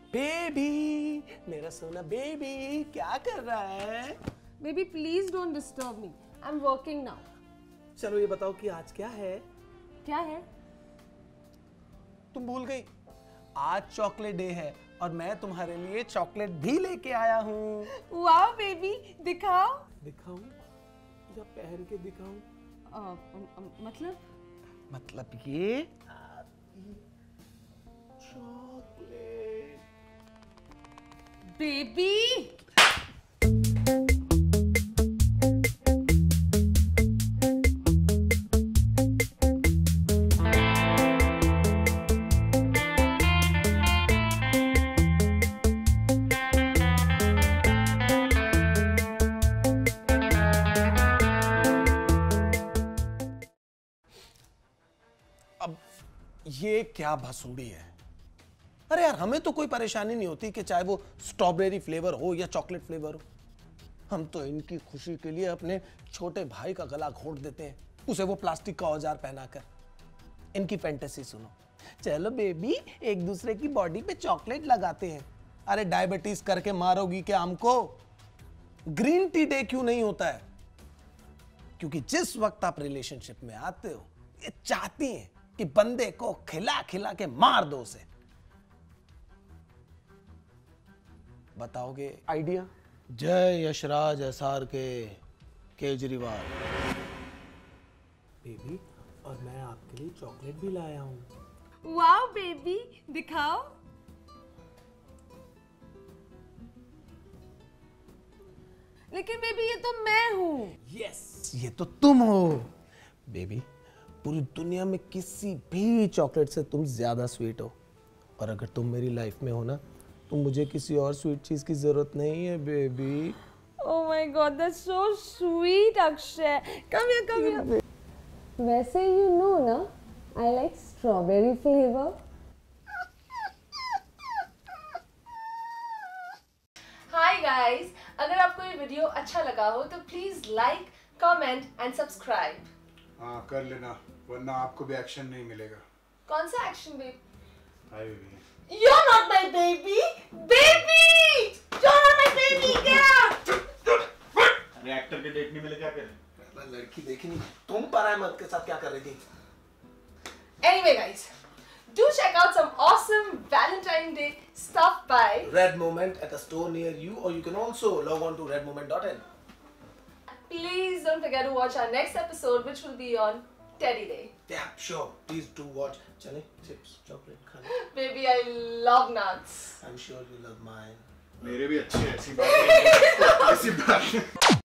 Baby, मेरा सोना baby, क्या कर रहा है? Baby please don't disturb me, I am working now. चलो ये बताओ कि आज क्या है? क्या है? तुम भूल गई, आज चॉकलेट डे है और मैं तुम्हारे लिए चॉकलेट भी लेके आया हूँ। वाओ बेबी, दिखाओ। दिखाऊं या पहन के दिखाऊं? मतलब ये चॉकलेट बेबी। ये क्या भसूड़ी है? अरे यार, हमें तो कोई परेशानी नहीं होती कि चाहे वो स्ट्रॉबेरी फ्लेवर हो या चॉकलेट फ्लेवर हो। हम तो इनकी खुशी के लिए अपने छोटे भाई का गला घोट देते हैं, उसे वो प्लास्टिक का औजार पहनाकर। इनकी फैंटेसी सुनो। चलो बेबी, एक दूसरे की बॉडी पे चॉकलेट लगाते हैं। अरे डायबिटीज करके मारोगी क्या हमको? ग्रीन टी डे क्यों नहीं होता है? क्योंकि जिस वक्त आप रिलेशनशिप में आते हो, ये चाहती हैं कि बंदे को खिला खिला के मार दो उसे। बताओगे आइडिया? जय यशराज एसआर के केजरीवाल। बेबी, और मैं आपके लिए चॉकलेट भी लाया हूं। वाओ बेबी, दिखाओ। लेकिन बेबी ये तो मैं हूं। यस, ये तो तुम हो। बेबी, पूरी दुनिया में किसी भी चॉकलेट से तुम ज्यादा स्वीट हो, और अगर तुम मेरी लाइफ में हो ना, तो मुझे किसी और स्वीट चीज की जरूरत नहीं है baby. Oh my God, that's so sweet Akshay. Come here. वैसे यू नो ना, I like strawberry flavour. Hi guys, अगर आपको ये वीडियो अच्छा लगा हो तो please like, comment and subscribe. हाँ कर लेना, वरना आपको भी एक्शन नहीं मिलेगा। कौन सा action babe? Hi baby. You're not my baby, baby! You're not my baby, क्या? अरे एक्टर के डेट नहीं मिले, क्या करें? पहला लड़की देखी नहीं, तुम पराये मर्द के साथ क्या कर रही थी? Anyway guys, do check out some awesome Valentine Day stuff by REDMoments at a store near you, or you can also log on to redmoment.in. Please don't forget to watch our next episode, which will be on Teddy Day. Yeah, sure. Please do watch. Chale, chips, chocolate, khana. Baby, I love nuts. I'm sure you love mine. मेरे भी अच्छे, ऐसी बात नहीं। ऐसी बात नहीं।